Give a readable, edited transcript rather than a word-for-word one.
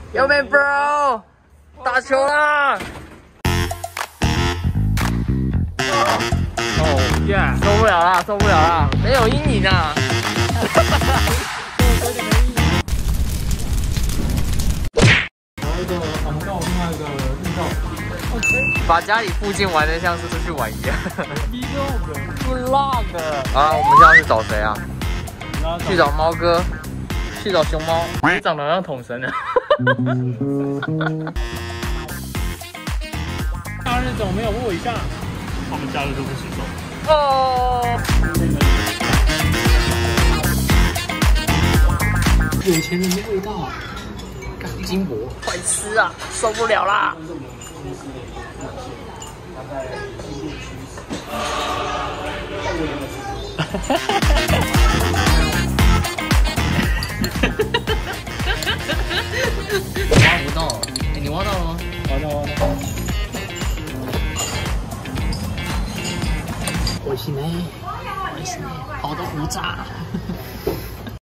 右边 bro， 打球啦！哦耶，受不了啦，受不了啦，没有阴影啊！ 航道，另外一个运动。 把家里附近玩的像是出去玩一样。 Vlog。 啊，我们现在去找谁啊？去找猫哥，去找熊猫。你长得像统神啊！ 假日怎么没有问我一下？他们假日都不洗手。 哦。 有钱人的味道。金箔， 快吃啊！受不了啦！挖不到，你挖到了吗？ 挖到。我是呢，好多胡渣。